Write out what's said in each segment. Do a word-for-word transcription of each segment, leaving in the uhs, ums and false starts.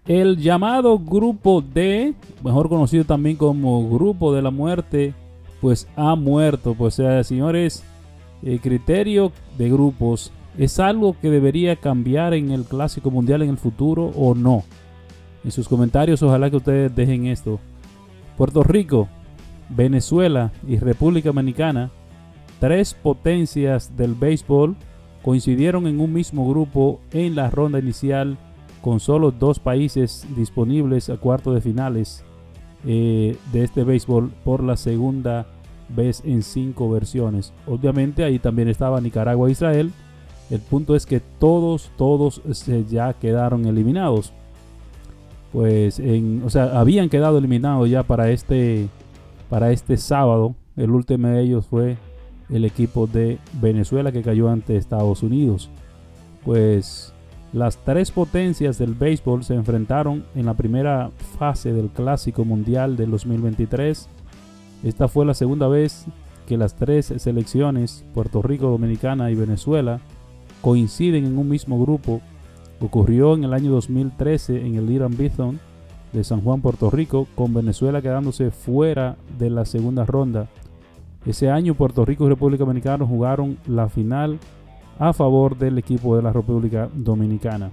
El llamado Grupo D, mejor conocido también como Grupo de la Muerte, pues ha muerto. Pues eh, señores, el criterio de grupos es algo que debería cambiar en el Clásico Mundial en el futuro o no. En sus comentarios ojalá que ustedes dejen esto. Puerto Rico, Venezuela y República Dominicana, tres potencias del béisbol, coincidieron en un mismo grupo en la ronda inicial, con solo dos países disponibles a cuartos de finales eh, de este béisbol por la segunda vez en cinco versiones. Obviamente ahí también estaba Nicaragua e Israel. El punto es que todos, todos se ya quedaron eliminados. Pues, en, o sea, habían quedado eliminados ya para este, para este sábado. El último de ellos fue el equipo de Venezuela, que cayó ante Estados Unidos. Pues las tres potencias del béisbol se enfrentaron en la primera fase del Clásico Mundial del dos mil veintitrés. Esta fue la segunda vez que las tres selecciones, Puerto Rico, Dominicana y Venezuela, coinciden en un mismo grupo. Ocurrió en el año dos mil trece en el Irán Bithorn de San Juan, Puerto Rico, con Venezuela quedándose fuera de la segunda ronda. Ese año Puerto Rico y República Dominicana jugaron la final a favor del equipo de la República Dominicana.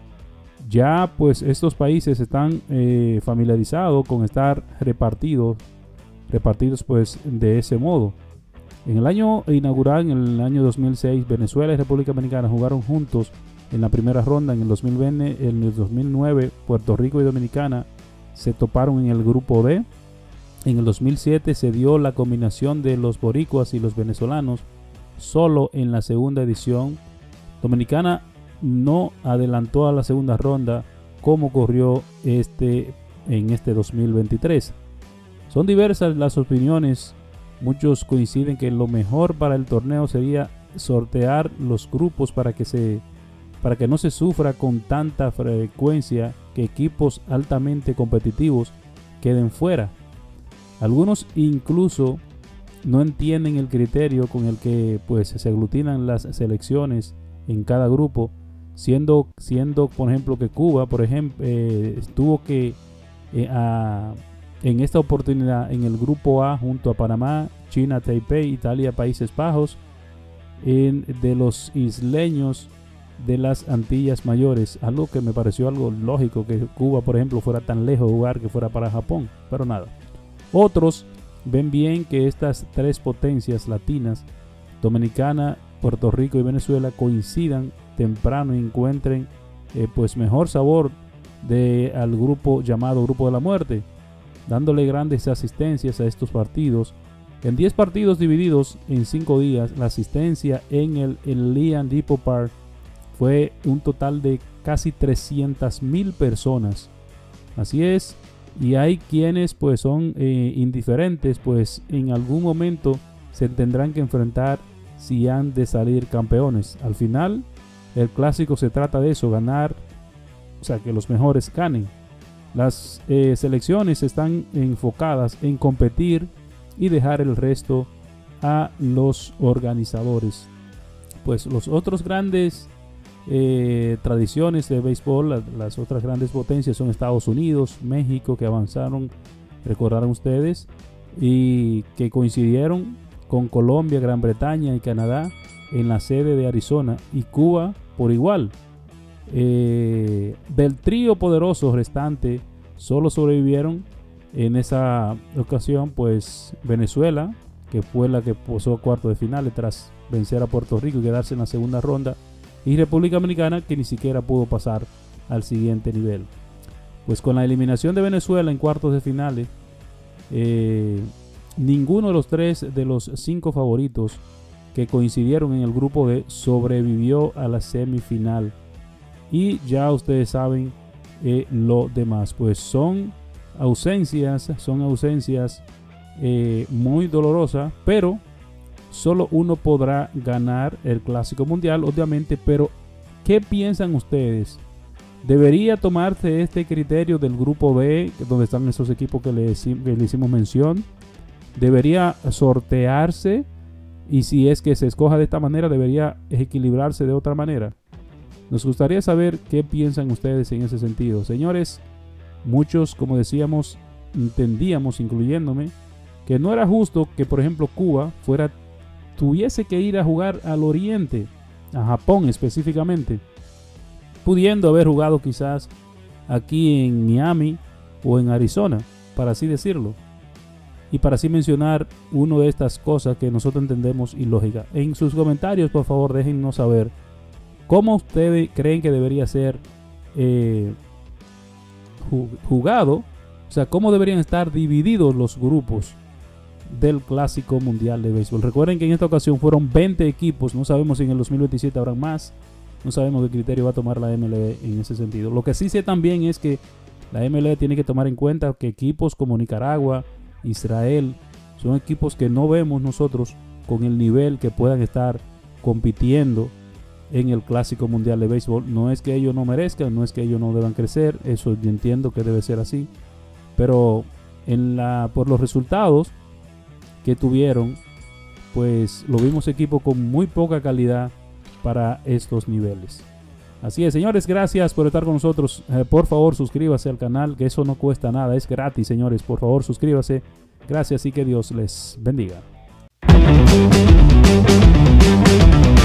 Ya pues estos países están eh, familiarizados con estar repartidos, repartidos pues de ese modo. En el año inaugural, en el año dos mil seis, Venezuela y República Dominicana jugaron juntos en la primera ronda. En el dos mil veinte, en el dos mil nueve, Puerto Rico y Dominicana se toparon en el grupo D. En el dos mil siete se dio la combinación de los boricuas y los venezolanos solo en la segunda edición. Dominicana no adelantó a la segunda ronda como ocurrió este, en este dos mil veintitrés. Son diversas las opiniones. Muchos coinciden que lo mejor para el torneo sería sortear los grupos para que, se, para que no se sufra con tanta frecuencia que equipos altamente competitivos queden fuera. Algunos incluso no entienden el criterio con el que pues, se aglutinan las selecciones en cada grupo, siendo, siendo por ejemplo que Cuba, por ejemplo, eh, tuvo que eh, a, en esta oportunidad en el grupo A junto a Panamá, China, Taipei, Italia, Países Bajos, en, de los isleños de las Antillas Mayores, algo que me pareció algo lógico que Cuba, por ejemplo, fuera tan lejos de jugar que fuera para Japón, pero nada. Otros ven bien que estas tres potencias latinas, Dominicana, Puerto Rico y Venezuela, coincidan temprano y encuentren eh, pues mejor sabor de, al grupo llamado Grupo de la Muerte, dándole grandes asistencias a estos partidos. En diez partidos divididos en cinco días, la asistencia en el, el Liam Depot Park fue un total de casi trescientas mil personas. Así es. Y hay quienes pues son eh, indiferentes, pues en algún momento se tendrán que enfrentar si han de salir campeones. Al final el clásico se trata de eso, ganar, o sea que los mejores ganen. Las eh, selecciones están enfocadas en competir y dejar el resto a los organizadores. Pues los otros grandes Eh, tradiciones de béisbol, las, las otras grandes potencias son Estados Unidos, México, que avanzaron, recordarán ustedes, y que coincidieron con Colombia, Gran Bretaña y Canadá en la sede de Arizona, y Cuba por igual. Eh, del trío poderoso restante solo sobrevivieron en esa ocasión pues Venezuela, que fue la que posó cuarto de finales tras vencer a Puerto Rico y quedarse en la segunda ronda, y República Dominicana, que ni siquiera pudo pasar al siguiente nivel. Pues con la eliminación de Venezuela en cuartos de finales, eh, ninguno de los tres de los cinco favoritos que coincidieron en el grupo D sobrevivió a la semifinal. Y ya ustedes saben eh, lo demás, pues son ausencias, son ausencias eh, muy dolorosas, pero solo uno podrá ganar el Clásico Mundial, obviamente. Pero ¿qué piensan ustedes? ¿Debería tomarse este criterio del grupo B, donde están esos equipos que le, que le hicimos mención? ¿Debería sortearse? Y si es que se escoja de esta manera, ¿debería equilibrarse de otra manera? Nos gustaría saber qué piensan ustedes en ese sentido. Señores, muchos, como decíamos, entendíamos, incluyéndome, que no era justo que, por ejemplo, Cuba fuera, tuviese que ir a jugar al Oriente, a Japón específicamente, pudiendo haber jugado quizás aquí en Miami o en Arizona, para así decirlo. Y para así mencionar una de estas cosas que nosotros entendemos ilógica. En sus comentarios, por favor, déjennos saber cómo ustedes creen que debería ser eh, jugado. O sea, cómo deberían estar divididos los grupos del Clásico Mundial de Béisbol. Recuerden que en esta ocasión fueron veinte equipos. No sabemos si en el dos mil veintisiete habrán más. No sabemos qué criterio va a tomar la M L B en ese sentido. Lo que sí sé también es que la M L B tiene que tomar en cuenta que equipos como Nicaragua, Israel, son equipos que no vemos nosotros con el nivel que puedan estar compitiendo en el Clásico Mundial de Béisbol. No es que ellos no merezcan, no es que ellos no deban crecer, eso yo entiendo que debe ser así, pero en la, por los resultados que tuvieron, pues lo vimos equipos con muy poca calidad para estos niveles. Así es, señores, gracias por estar con nosotros. Eh, por favor, suscríbase al canal, que eso no cuesta nada, es gratis, señores. Por favor, suscríbase. Gracias y que Dios les bendiga.